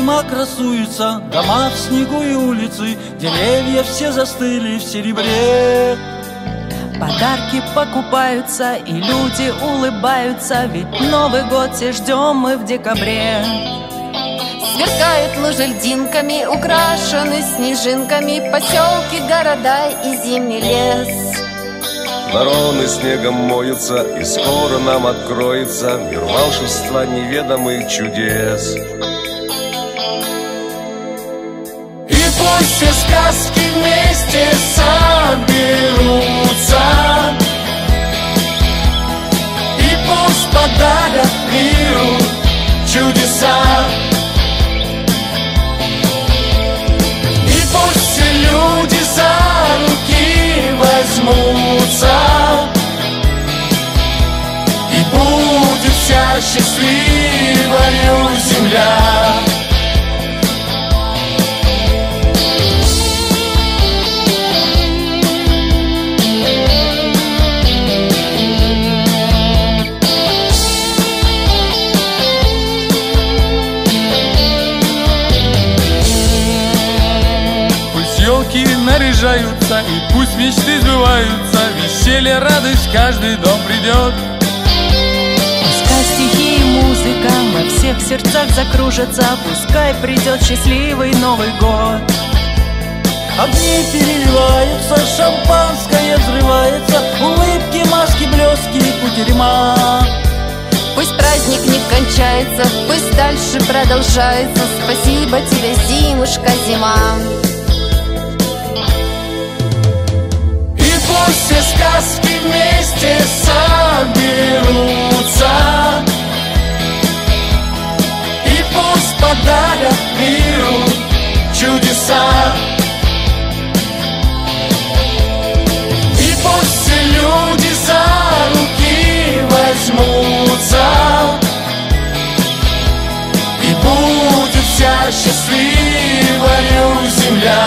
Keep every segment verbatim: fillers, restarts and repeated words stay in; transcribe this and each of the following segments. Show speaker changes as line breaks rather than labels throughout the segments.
зима красуется, дома в снегу и улицы, деревья все застыли в серебре.
Подарки покупаются, и люди улыбаются, ведь Новый год все ждем мы в декабре.
Сверкают лужи льдинками, украшены снежинками, поселки, города и зимний лес.
Вороны снегом моются, и скоро нам откроется мир волшебства неведомых чудес.
И пусть все сказки вместе соберутся, и пусть подарят миру чудеса. И пусть все люди за руки возьмутся, и будет вся счастливою земля.
Елки наряжаются, и пусть мечты сбываются, веселье, радость в каждый дом придет.
Пускай стихи и музыка во всех сердцах закружатся, пускай придет счастливый Новый год.
Огни переливаются, шампанское взрывается, улыбки, маски, блески, кутерьма.
Пусть праздник не кончается, пусть дальше продолжается. Спасибо тебе, зимушка, зима.
Пусть все сказки вместе соберутся, и пусть подарят миру чудеса. И пусть все люди за руки возьмутся, и будет вся счастливою земля.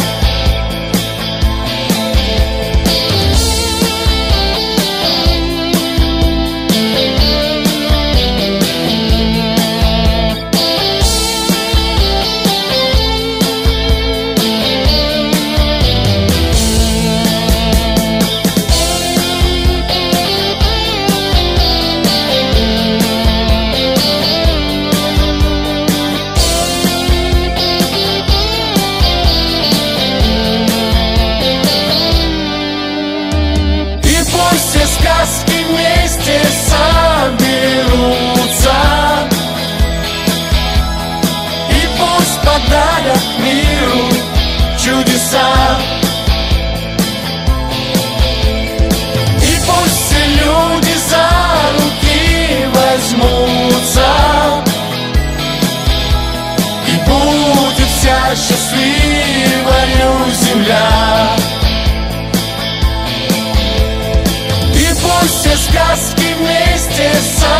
Сказки вместе соберутся, и пусть подарят миру чудеса. И пусть все люди за руки возьмутся, и будет вся счастливою земля. Пусть все сказки вместе со